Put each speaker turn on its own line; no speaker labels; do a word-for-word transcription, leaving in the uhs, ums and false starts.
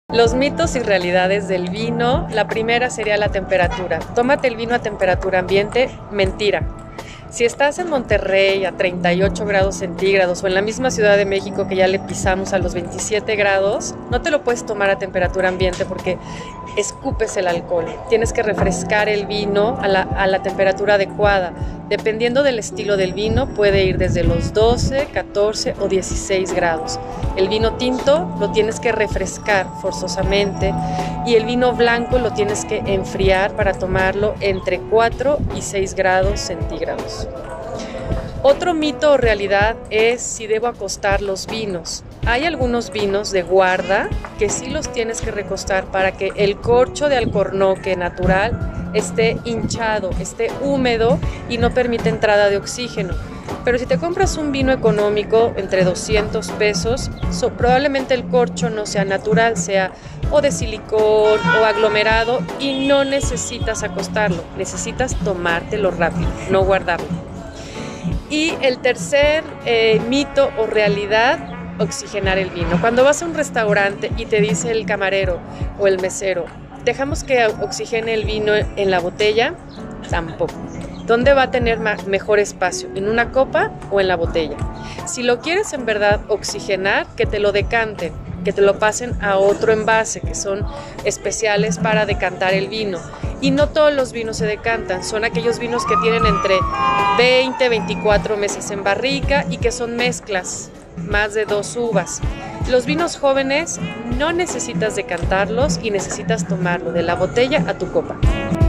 Los mitos y realidades del vino, la primera sería la temperatura. Tómate el vino a temperatura ambiente, mentira. Si estás en Monterrey a treinta y ocho grados centígrados o en la misma Ciudad de México que ya le pisamos a los veintisiete grados, no te lo puedes tomar a temperatura ambiente porque escupes el alcohol. Tienes que refrescar el vino a la, a la temperatura adecuada. Dependiendo del estilo del vino, puede ir desde los doce, catorce o dieciséis grados. El vino tinto lo tienes que refrescar forzosamente y el vino blanco lo tienes que enfriar para tomarlo entre cuatro y seis grados centígrados. Otro mito o realidad es si debo acostar los vinos. Hay algunos vinos de guarda que sí los tienes que recostar para que el corcho de alcornoque natural esté hinchado, esté húmedo y no permite entrada de oxígeno. Pero si te compras un vino económico entre doscientos pesos, so, probablemente el corcho no sea natural, sea o de silicón o aglomerado y no necesitas acostarlo, necesitas tomártelo rápido, no guardarlo. Y el tercer eh, mito o realidad, oxigenar el vino. Cuando vas a un restaurante y te dice el camarero o el mesero, ¿dejamos que oxigene el vino en la botella? Tampoco. ¿Dónde va a tener mejor espacio? ¿En una copa o en la botella? Si lo quieres en verdad oxigenar, que te lo decanten, que te lo pasen a otro envase, que son especiales para decantar el vino. Y no todos los vinos se decantan, son aquellos vinos que tienen entre veinte, veinticuatro meses en barrica y que son mezclas, más de dos uvas. Los vinos jóvenes no necesitas decantarlos y necesitas tomarlo de la botella a tu copa.